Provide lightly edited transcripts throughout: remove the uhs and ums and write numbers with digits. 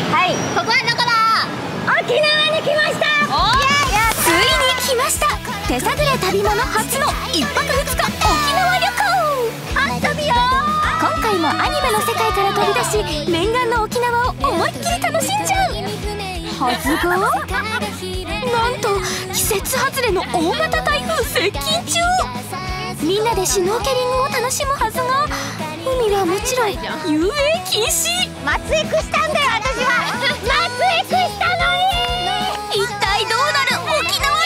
はい、ここはどこだ？沖縄に来ました。 ついに来ました。手探れ旅物初の1泊2日沖縄旅行。 遊びよ。 今回もアニメの世界から飛び出し、念願の沖縄を思いっきり楽しんじゃうはずが、なんと季節外れの大型台風接近中。みんなでシュノーケリングを楽しむはずが、海はもちろん遊泳禁止。 松江区したんだよ、私は。松江区したのに。 一体どうなる沖縄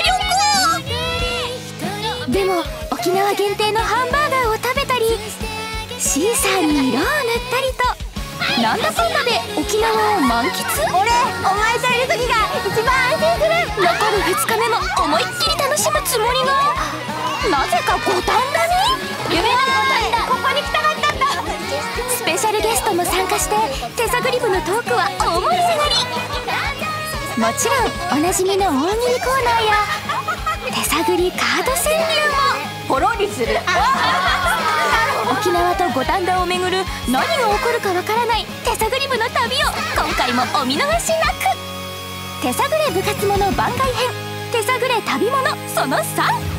旅行。でも沖縄限定のハンバーガーを食べたり、シーサーに色を塗ったりと、なんだかんだで沖縄を満喫。 俺、お前といる時が一番安心する。 残る2日目も思いっきり楽しむつもりが、なぜか五反田に。 夢の五反田、ここに来たかったんだ。 スペシャルゲストも参加して、手探り部のトークは大盛り上がり。もちろんおなじみの大喜利コーナーや手探りカード川柳もポロリする。 沖縄と五反田を巡る何が起こるかわからない手探り部の旅を今回もお見逃しなく。手探れ部活もの番外編、手探れ旅ものその3。